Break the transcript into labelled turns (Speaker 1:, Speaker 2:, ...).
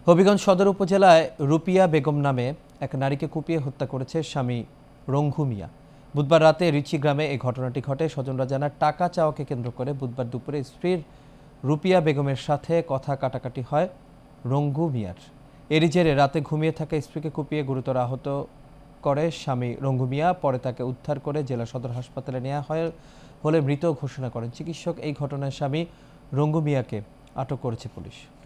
Speaker 1: হবিগঞ্জ সদর উপজেলায় রুপিয়া বেগম নামে এক নারীকে কুপিয়ে হত্যা করেছে স্বামী রঙ্গু মিয়া। বুধবার রাতে রিচি গ্রামে এই ঘটনাটি ঘটে। স্বজনরা জানায়, টাকা চাওয়াকে কেন্দ্র করে বুধবার দুপুরে স্ত্রীর রুপিয়া বেগমের সাথে কথা কাটাকাটি হয় রঙ্গু মিয়ার। এরই জেরে রাতে ঘুমিয়ে থাকা স্ত্রীকে কুপিয়ে গুরুতর আহত করে স্বামী রঙ্গু মিয়া। পরে তাকে উদ্ধার করে জেলা সদর হাসপাতালে নেওয়া হলে মৃত ঘোষণা করেন চিকিৎসক। এই ঘটনায় স্বামী রঙ্গু মিয়াকে আটক করেছে পুলিশ।